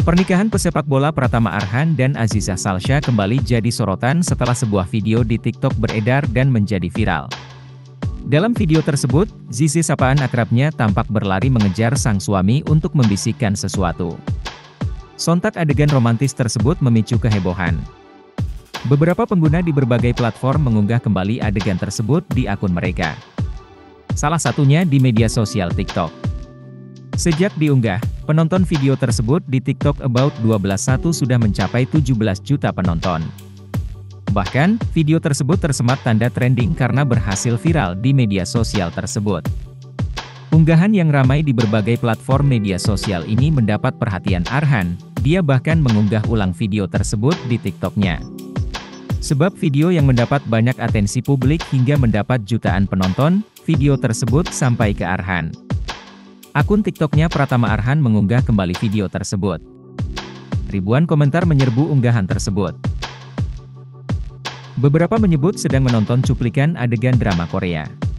Pernikahan pesepak bola Pratama Arhan dan Aziza Salsya kembali jadi sorotan setelah sebuah video di TikTok beredar dan menjadi viral. Dalam video tersebut, Zizi sapaan akrabnya tampak berlari mengejar sang suami untuk membisikkan sesuatu. Sontak adegan romantis tersebut memicu kehebohan. Beberapa pengguna di berbagai platform mengunggah kembali adegan tersebut di akun mereka. Salah satunya di media sosial TikTok. Sejak diunggah, penonton video tersebut di TikTok About 12.1 sudah mencapai 17 juta penonton. Bahkan, video tersebut tersemat tanda trending karena berhasil viral di media sosial tersebut. Unggahan yang ramai di berbagai platform media sosial ini mendapat perhatian Arhan, dia bahkan mengunggah ulang video tersebut di TikTok-nya. Sebab video yang mendapat banyak atensi publik hingga mendapat jutaan penonton, video tersebut sampai ke Arhan. Akun TikTok-nya Pratama Arhan mengunggah kembali video tersebut. Ribuan komentar menyerbu unggahan tersebut. Beberapa menyebut sedang menonton cuplikan adegan drama Korea.